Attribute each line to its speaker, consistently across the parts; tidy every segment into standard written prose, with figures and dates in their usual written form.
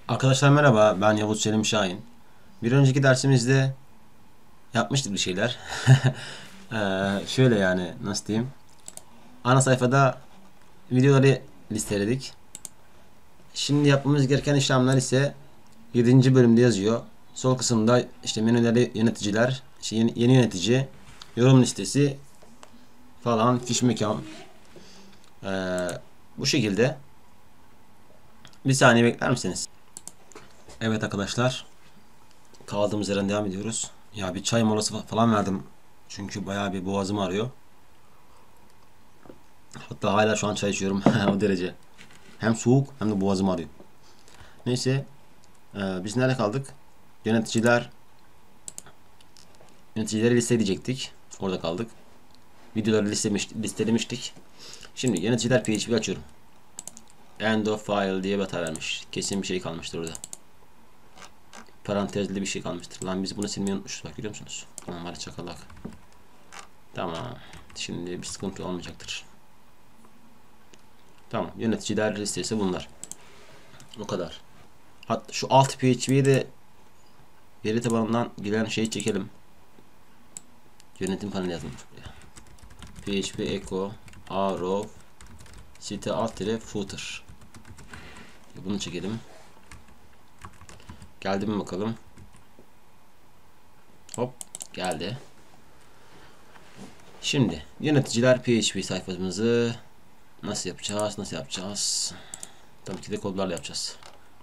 Speaker 1: Arkadaşlar merhaba, ben Yavuz Selim Şahin. Bir önceki dersimizde yapmıştık bir şeyler. Şöyle yani, nasıl diyeyim? Ana sayfada videoları listeledik. Şimdi yapmamız gereken işlemler ise 7. bölümde yazıyor. Sol kısımda işte menüleri, yöneticiler, işte yeni yönetici, yorum listesi falan, fiş mekan. Bu şekilde. Bir saniye bekler misiniz? Evet arkadaşlar. Kaldığımız yerden devam ediyoruz. Ya bir çay molası falan verdim. Çünkü bayağı bir boğazım ağrıyor. Hatta hala şu an çay içiyorum. O derece. Hem soğuk hem de boğazım ağrıyor. Neyse. Biz nerede kaldık? Yöneticiler. Yöneticileri listeleyecektik. Orada kaldık. Videoları listelemiştik. Şimdi yöneticiler PHP açıyorum. End of file diye bir hata vermiş. Kesin bir şey kalmıştır orada. Parantezli bir şey kalmıştır. Lan biz bunu silmeyi unutmuşuz. Bak görüyor musunuz? Tamam hadi çakalak. Tamam. Şimdi bir sıkıntı olmayacaktır. Tamam. Yöneticiler listesi bunlar. O kadar. Hatta şu alt PHP'yi de veri tabanından gelen şeyi çekelim. Yönetim paneli yazmış buraya. PHP echo arrow site alt footer. Bunu çekelim. Geldi mi bakalım. Hop geldi. Şimdi yöneticiler PHP sayfamızı nasıl yapacağız? Tabii ki de kodlarla yapacağız.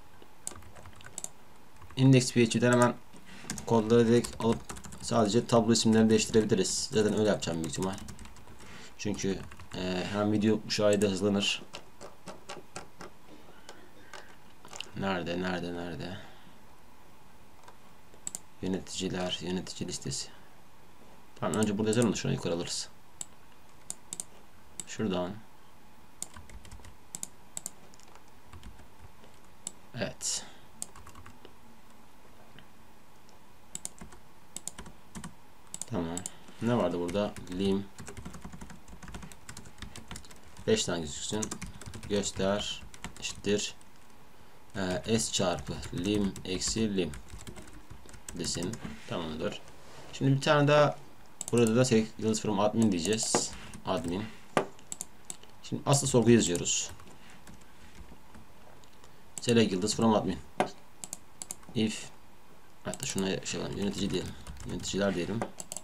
Speaker 1: Index PHP'den hemen kodları direkt alıp sadece tablo isimlerini değiştirebiliriz. Zaten öyle yapacağım büyük ihtimal. Çünkü hem video bu sayede hızlanır. Nerede? Yöneticiler, yönetici listesi. Tamam önce burada yazalım da şunu yukarı alırız. Şuradan. Evet. Tamam. Ne vardı burada? Lim. 5 tane gözüksün. Göster. Eşittir. S çarpı lim eksi lim desin. Tamamdır. Şimdi bir tane daha burada da yıldız from admin diyeceğiz. Admin. Şimdi asıl sorgu yazıyoruz. Select yıldız from admin. If hatta şuna şey var, yönetici diyelim. Yöneticiler diyelim.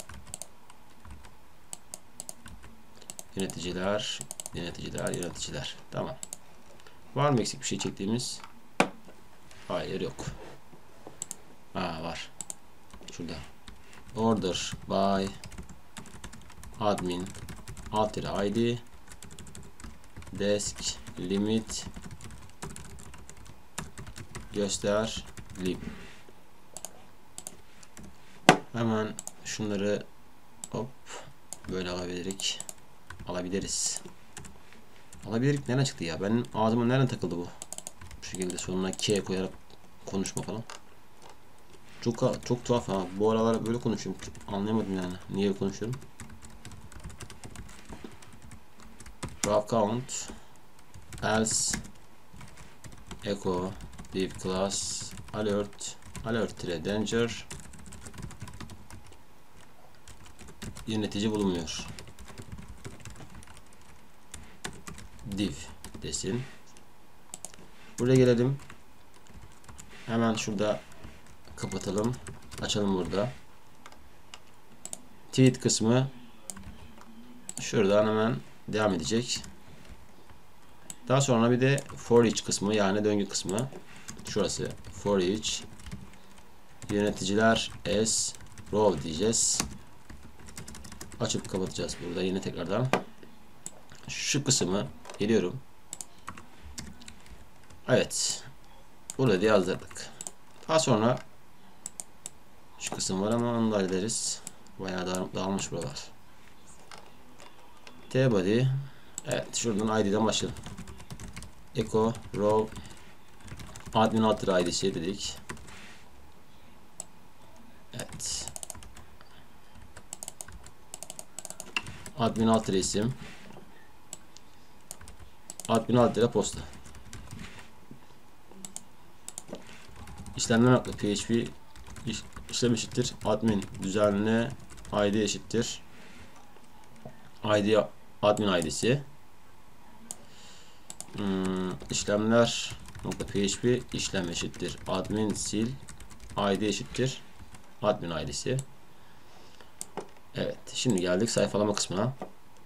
Speaker 1: Yöneticiler. Tamam. Var mı eksik bir şey çektiğimiz? Hayır yok. Var. Şurada. Order by admin alt id desk limit göster lim. Hemen şunları hop böyle alabiliriz. Alabilirik nereden çıktı ya? Benim ağzıma nereden takıldı bu? Bu şekilde sonuna K koyarak konuşma falan. Çok tuhaf ha. Bu aralar böyle konuşuyorum. Anlayamadım yani. Niye böyle konuşuyorum? Row count else echo div class alert danger yönetici bulunmuyor. Div desin. Buraya gelelim. Hemen şurada kapatalım. Açalım burada. Tweet kısmı şuradan hemen devam edecek. Daha sonra bir de for each kısmı yani döngü kısmı. Şurası for each yöneticiler as row diyeceğiz. Açıp kapatacağız burada yine tekrardan. Şu kısmı geliyorum. Evet. Burada da yazdırdık. Daha sonra şu kısım var ama onu da hallederiz. Bayağı dağılmış buralar. T-body. Evet. Şuradan ID'den başlayalım. Echo row admin alt id'si dedik. Evet. Admin alt isim. Admin alt posta. işlemler.php işlem eşittir admin düzenle id eşittir id admin id'si işlemler.php işlem eşittir admin sil id eşittir admin id'si. Evet, şimdi geldik sayfalama kısmına.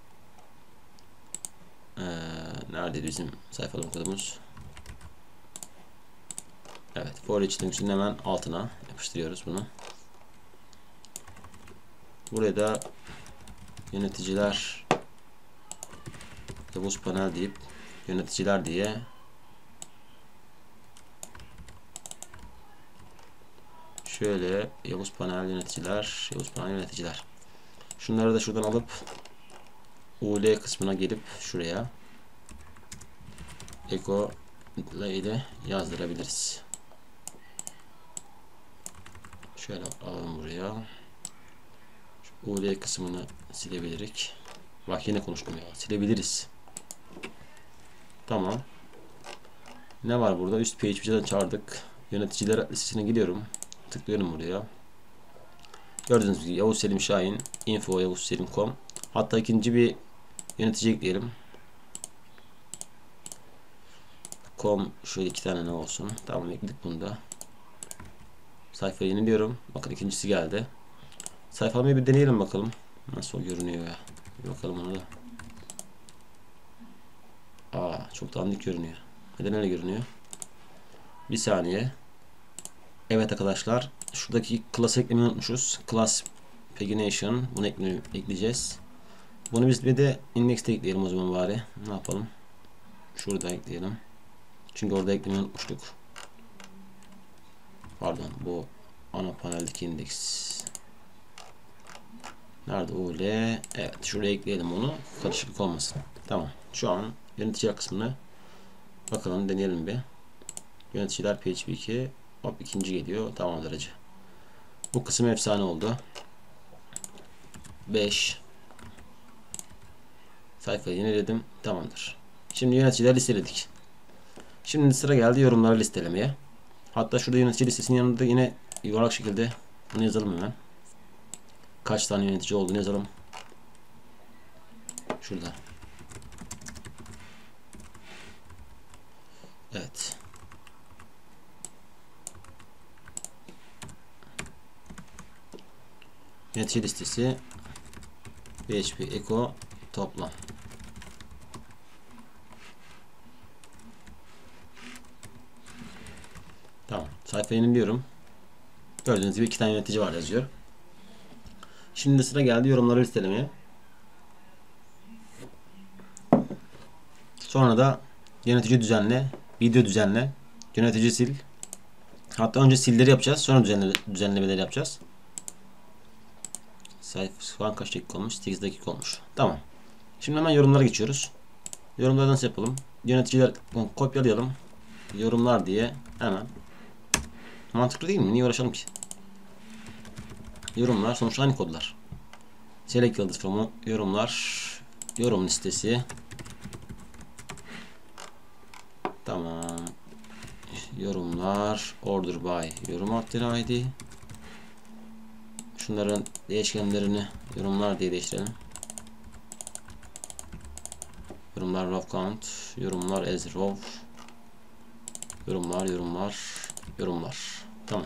Speaker 1: Nerede bizim sayfalama kodumuz? Evet, for each link'in hemen altına yapıştırıyoruz bunu. Buraya da yöneticiler Yavuz panel deyip yöneticiler diye şöyle Yavuz panel yöneticiler. Şunları da şuradan alıp UL kısmına gelip şuraya Eko ile yazdırabiliriz. Şöyle alalım buraya. Şu UL kısmını silebilirik. Bak yine konuştum ya. Silebiliriz. Tamam. Ne var burada? Üst PHP'den çağırdık. Yöneticiler listesine gidiyorum. Tıklıyorum buraya. Gördüğünüz gibi Yavuz Selim Şahin info yavuzselim.com. Hatta ikinci bir yönetici ekleyelim. Com şöyle 2 tane ne olsun. Tamam, ekledik bunu da. Sayfayı yeniliyorum. Bakın ikincisi geldi. Sayfalamayı bir deneyelim bakalım. Nasıl görünüyor ya. Bir bakalım ona da. Çok dandik görünüyor. Neden öyle görünüyor? Bir saniye. Evet arkadaşlar. Şuradaki class eklemeyi unutmuşuz. Class pagination. Bunu ekleyeceğiz. Bunu biz bir de index'te ekleyelim o zaman bari. Ne yapalım? Şurada ekleyelim. Çünkü orada eklemeyi unutmuştuk. Pardon, bu ana paneldeki indeks. Nerede o L? Evet, şuraya ekleyelim onu. Karışıklık olmasın. Tamam. Şu an yöneticiler kısmını bakalım, deneyelim bir. Yöneticiler PHP 2. Hop, ikinci geliyor. Tamamdır hacı. Bu kısım efsane oldu. 5. Sayfayı yeniledim. Tamamdır. Şimdi yöneticiler listeledik. Şimdi sıra geldi yorumları listelemeye. Hatta şurada yönetici listesinin yanında yine yuvarlak şekilde bunu yazalım hemen. Kaç tane yönetici olduğunu yazalım. Şurada. Evet. Yönetici listesi PHP Echo toplam. Tamam. Sayfayı yeniliyorum. Gördüğünüz gibi 2 tane yönetici var yazıyor. Şimdi sıra geldi yorumları listelemeye. Sonra da yönetici düzenle, video düzenle, yönetici sil. Hatta önce silleri yapacağız. Sonra düzenlemeleri yapacağız. Sayfa şu an kaç dakika olmuş? 8 dakika olmuş. Tamam. Şimdi hemen yorumlara geçiyoruz. Yorumları nasıl yapalım? Yöneticiler kopyalayalım. Yorumlar diye hemen. Mantıklı değil mi? Niye uğraşalım ki? Yorumlar sonuçta aynı kodlar. Select yıldız from yorumlar. Yorum listesi. Tamam. Yorumlar. Order by yorum adları id. Şunların değişkenlerini yorumlar diye değiştirelim. Yorumlar row count. Yorumlar as row. Yorumlar. Tamam.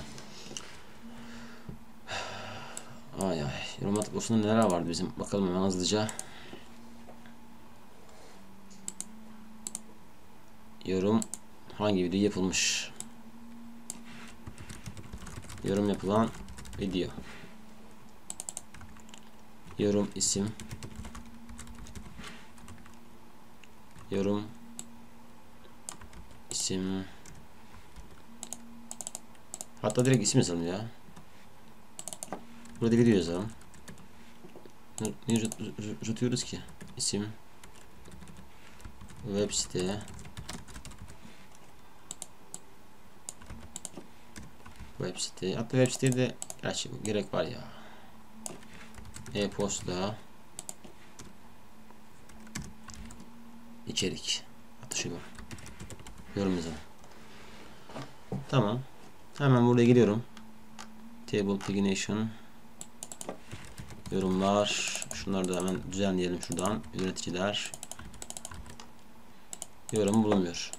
Speaker 1: Ay. Yorumlar tablosunda neler vardı bizim? Bakalım hemen hızlıca. Yorum hangi video yapılmış? Yorum yapılan video. Yorum isim. Yorum isim. Hatta direkt isim yazalım ya. Burada video yazalım. Niye tutuyoruz ki? İsim. Web site. Hatta web siteye de gerek var ya. E-posta. İçerik. Hatta şu yorum yazalım. Tamam. Hemen buraya geliyorum. Table pagination. Yorumlar. Şunları da hemen düzenleyelim şuradan. Yöneticiler. Yorum bulunmuyor.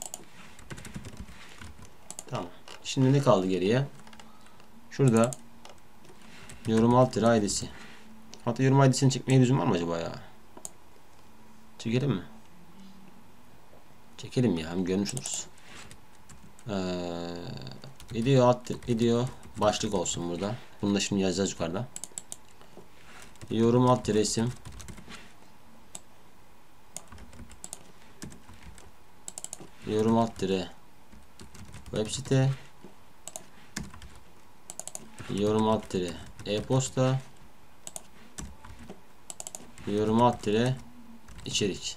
Speaker 1: Tamam. Şimdi ne kaldı geriye? Şurada yorum alt ID'si. Hatta yorum ID'sini çekmeye lüzum var mı acaba ya? Çekelim mi? Çekelim ya, hem görmüş oluruz. Video başlık olsun burada. Bunu da şimdi yazacağız yukarıda. Yorum alt resim. Yorum alt web site. Yorum alt e-posta. Yorum alt içerik.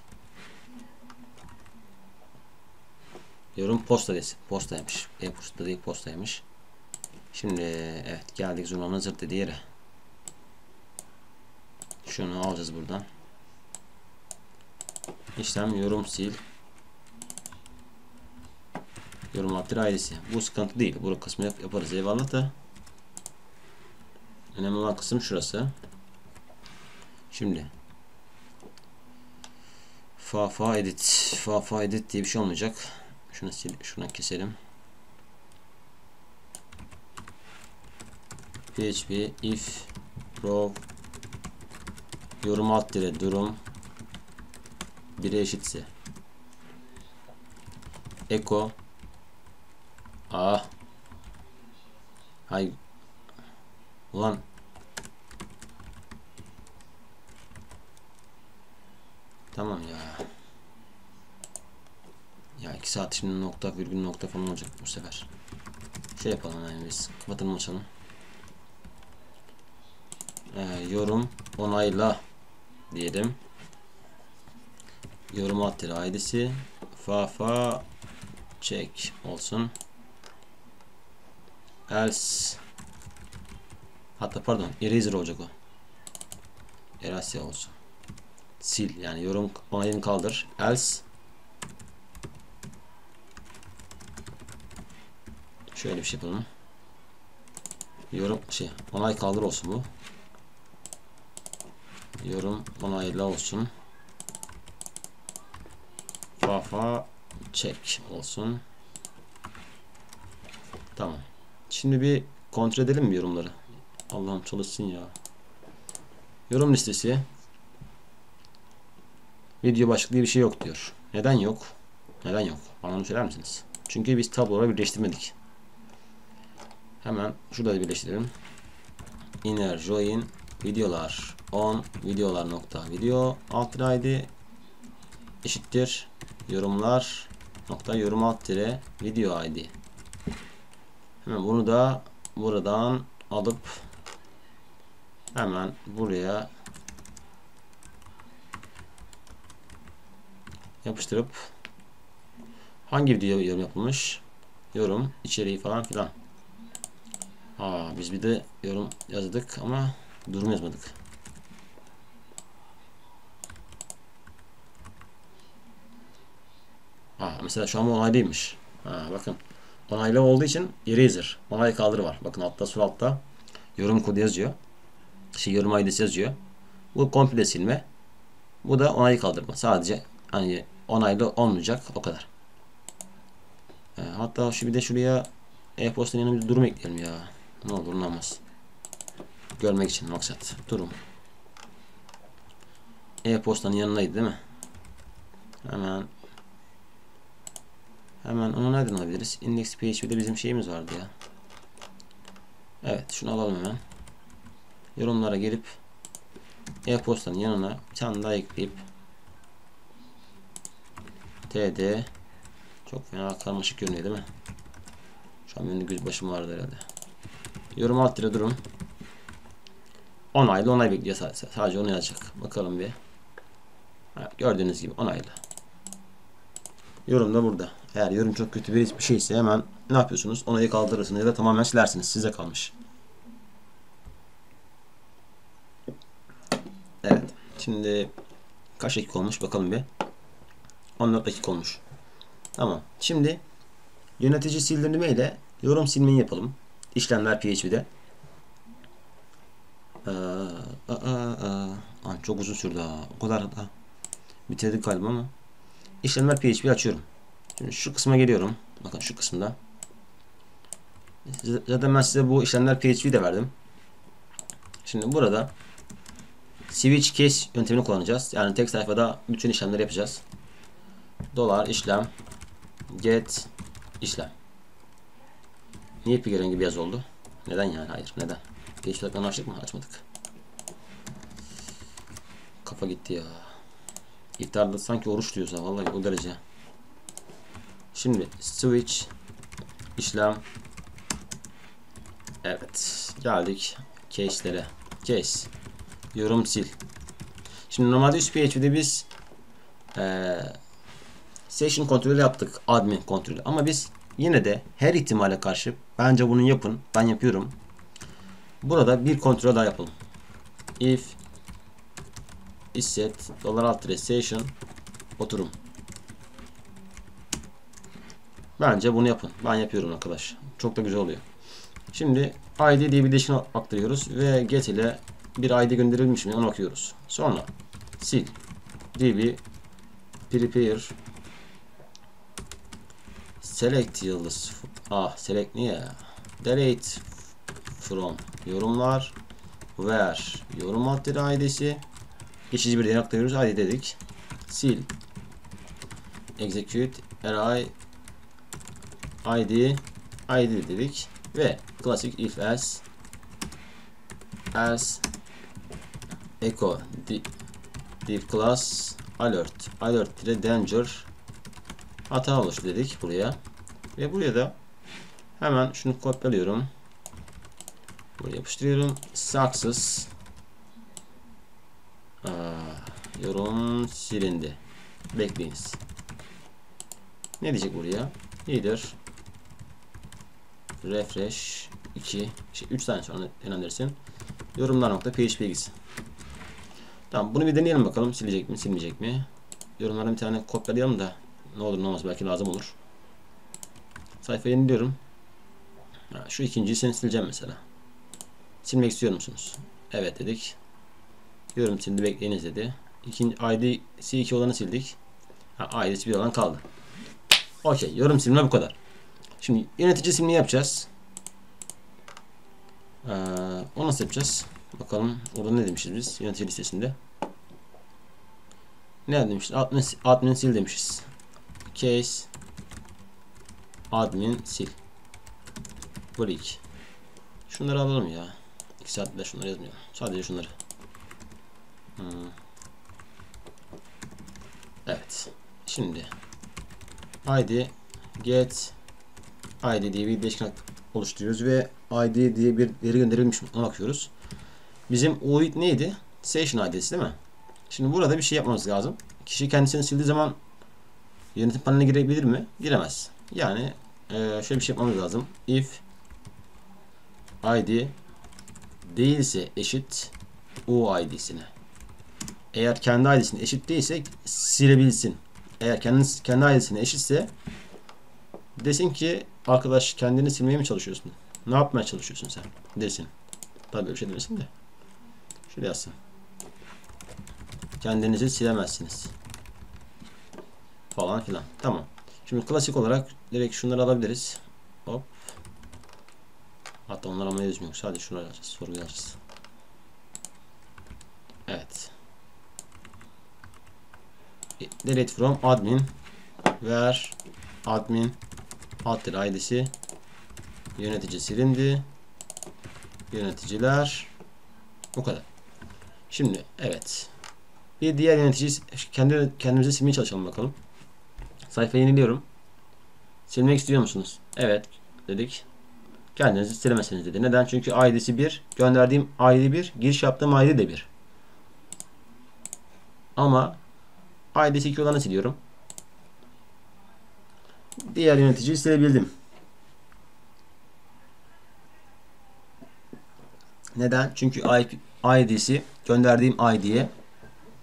Speaker 1: Yorum posta desin. Postaymış. E-posta değil, postaymış. Şimdi evet, geldik Zurna'nın zırt dediği yere. Şunu alacağız buradan. İşlem yorum sil. Yorum alt ailesi. Bu sıkıntı değil. Bu kısmı yaparız eyvallah da. Önemli olan kısım şurası. Şimdi fa edit diye bir şey olmayacak. Şunu sil, şuradan keselim. PHP if row yorum alt durum 1'e eşitse echo hay ulan tamam ya 2 saat şimdi nokta virgül nokta falan olacak bu sefer. Şey yapalım yani, biz kapatalım, açalım. Yorum onayla diyelim. Yorum alt ID'si fa check olsun. Else, hatta pardon, eraser olacak o. Erase olsun. Sil, yani yorum onayını kaldır. Else, şöyle bir şey yapalım. Yorum onay kaldır olsun bu. Yorum onayla olsun. Fa check olsun. Tamam. Şimdi bir kontrol edelim mi yorumları? Allah'ım çalışsın ya. Yorum listesi. Video başlık diye bir şey yok diyor. Neden yok? Neden yok? Bana onu söyler misiniz? Çünkü biz tabloları birleştirmedik. Hemen şurada birleştirelim. Inner join videolar on videolar nokta video alt id eşittir yorumlar nokta yorum alt video id. Hemen bunu da buradan alıp hemen buraya yapıştırıp hangi video yorum yapılmış, yorum içeriği falan filan. Biz bir de yorum yazdık ama durum yazmadık. Mesela şu an onaylıymış. Bakın, onaylı olduğu için eraser, onay kaldır var. Bakın altta, sol altta yorum kodu yazıyor. Yorum ID'si yazıyor. Bu komple silme. Bu da onayı kaldırma. Sadece hani onaylı olmayacak, o kadar. Hatta bir de şuraya e-postanın yanına bir durum ekleyelim ya. Ne olur ne olmaz. Görmek için maksat. Durum. E-postanın yanındaydı değil mi? Hemen onu nereden alabiliriz? Index PHP'de bizim şeyimiz vardı ya. Evet, şunu alalım hemen. Yorumlara gelip e-postanın yanına bir tane daha ekleyip td, çok fena karmaşık görünüyor değil mi? Şu an benim göz başım vardı herhalde. Yorum alt durum onaylı, onay bekliyor sadece onu yazacak. Bakalım bir. Gördüğünüz gibi onaylı. Yorum da burada. Eğer yorum çok kötü bir şeyse hemen ne yapıyorsunuz? Onayı kaldırırsınız ya da tamamen silersiniz. Size kalmış. Evet. Şimdi kaç dakika olmuş bakalım bir. 14 dakika olmuş. Tamam. Şimdi yönetici sildirme ile Yorum silmeyi yapalım. İşlemler PHP'de. Çok uzun sürdü ha. O kadar da bitirdik galiba ama. İşlemler PHP açıyorum. Şimdi şu kısma geliyorum. Bakın şu kısımda. Zaten ben size bu işlemler PHP de verdim. Şimdi burada switch case yöntemini kullanacağız. Yani tek sayfada bütün işlemleri yapacağız. Dolar işlem get işlem. Niye pigi rengi beyaz oldu? Neden yani? Hayır. Neden? Geç dakikasını açtık mı? Açmadık. Kafa gitti ya. İftarda sanki oruç diyoruz ha. Vallahi o derece. Şimdi switch işlem. Evet. Geldik case'lere. Case. Yorum sil. Şimdi normalde üst PHP'de biz session kontrolü yaptık. Admin kontrolü. Ama biz yine de her ihtimale karşı bence bunu yapın. Ben yapıyorum. Burada bir kontrol daha yapalım. If isset $session oturum. Bence bunu yapın. Ben yapıyorum arkadaş. Çok da güzel oluyor. Şimdi ID diye bir değişken aktarıyoruz ve get ile bir ID gönderilmiş mi onu bakıyoruz. Sonra sil db prepare select yıldız select niye delete from yorumlar where yorum adları id'si geçici bir değer aktarıyoruz. ID dedik. Sil execute array id dedik ve klasik if else echo div class alert ile danger hata oluştu dedik buraya ve buraya da hemen şunu kopyalıyorum, buraya yapıştırıyorum. Success yorum silindi, bekleyiniz. Ne diyecek buraya? Header refresh 3 tane sonra yönlendirsin. Yorumlar.php gitsin. Tamam, bunu bir deneyelim bakalım. Silecek mi, silmeyecek mi? Yorumlara bir tane kopyalayalım da ne olur ne olmaz, belki lazım olur. Sayfayı yeniliyorum. Şu ikinciyi sen sileceğim mesela. Silmek istiyor musunuz? Evet dedik. Yorum sildi, bekleyiniz dedi. ID'si 2 olanı sildik. ID'si 1 olan kaldı. Okey, yorum silme bu kadar. Şimdi yönetici silmeyi yapacağız. O nasıl yapacağız? Bakalım orada ne demişiz biz yönetici listesinde. Ne demişiz? Admin sil demişiz. Case admin sil. Break. Şunları alalım ya. 2 saatte şunları yazmıyorum. Sadece şunları. Evet. Şimdi id get id diye bir değişken oluşturuyoruz ve id diye bir veri gönderilmiş mi ona bakıyoruz. Bizim UID neydi? Session ID'si değil mi? Şimdi burada bir şey yapmamız lazım. Kişi kendisini sildiği zaman yönetim paneline girebilir mi? Giremez. Yani şöyle bir şey yapmamız lazım. If id değilse eşit UID'sine. Eğer kendi ID'sine eşit değilse silebilsin. Eğer kendi ID'sine eşitse desin ki arkadaş kendini silmeye mi çalışıyorsun? Ne yapmaya çalışıyorsun sen? Desin. Tabii böyle bir şey demesin de. Şöyle yazsın. Kendinizi silemezsiniz. Falan filan. Tamam. Şimdi klasik olarak direkt şunları alabiliriz. Hop. Hatta onları almayı yazmıyoruz. Sadece şunları alacağız. Sorguyu alacağız. Evet. Delete from admin where admin addır id'si yönetici silindi. Yöneticiler bu kadar. Şimdi evet. Bir diğer yönetici kendimizi silmeye çalışalım bakalım. Sayfayı yeniliyorum. Silmek istiyor musunuz? Evet dedik. Kendinizi silemezsiniz dedi. Neden? Çünkü ID'si 1. Gönderdiğim ID 1. Giriş yaptığım ID de 1. Ama ID'si 2 olanı siliyorum. Diğer yöneticiyi silebildim. Neden? Çünkü ID'si gönderdiğim ID'ye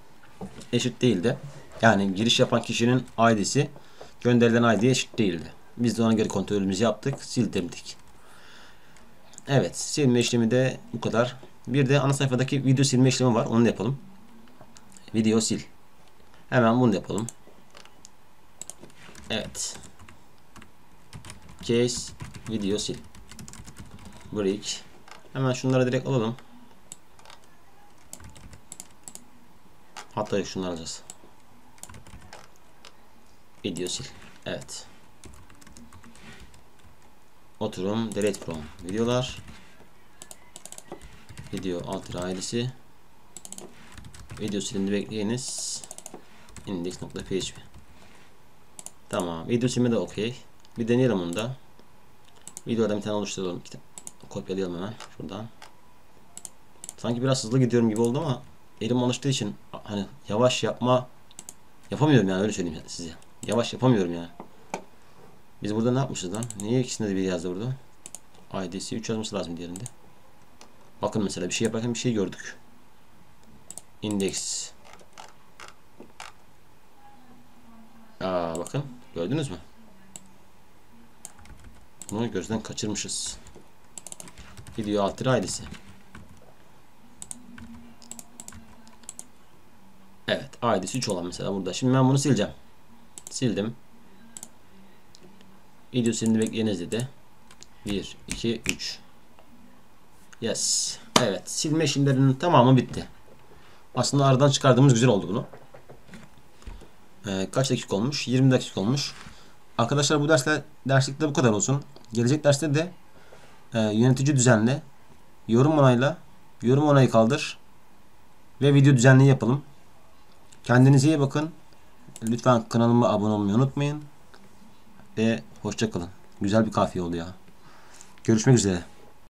Speaker 1: eşit değildi. Yani giriş yapan kişinin ID'si gönderilen ID'ye eşit değildi. Biz de ona göre kontrolümüzü yaptık. Sildirdik. Evet. Silme işlemi de bu kadar. Bir de ana sayfadaki video silme işlemi var. Onu da yapalım. Video sil. Hemen bunu da yapalım. Evet. Case video sil. Break. Hemen şunları direkt alalım. Hatta şunları alacağız. Video sil. Evet. Oturum delete from videolar. Video alter ailesi. Video silindi bekleyiniz. Index.php. Tamam. Video silme de okey. Bir deneyelim onu da. Videodan bir tane oluşturalım. Kopyalayalım hemen şuradan. Sanki biraz hızlı gidiyorum gibi oldu ama elim alıştığı için hani yavaş yapamıyorum yani, öyle söyleyeyim size. Yavaş yapamıyorum yani. Biz burada ne yapmışız lan? Niye ikisinde de bir yazdı burada? ID'si 3 yazması lazım diğerinde. Bakın mesela bir şey yaparken bir şey gördük. Index. Bakın gördünüz mü? Bunu gözden kaçırmışız. Video alter ID'si. Evet, ID'si 3 olan mesela burada. Şimdi ben bunu sileceğim. Sildim. Video silindi bekleyiniz dedi. 1, 2, 3. Yes. Evet. Silme işlemlerinin tamamı bitti. Aslında aradan çıkardığımız güzel oldu bunu. Kaç dakika olmuş? 20 dakika olmuş. Arkadaşlar bu derslikte bu kadar olsun. Gelecek derste de yönetici düzenle, yorum onayla, yorum onayı kaldır ve video düzenli yapalım. Kendinize iyi bakın. Lütfen kanalıma abone olmayı unutmayın. Ve hoşça kalın. Güzel bir kafiye oldu ya. Görüşmek üzere.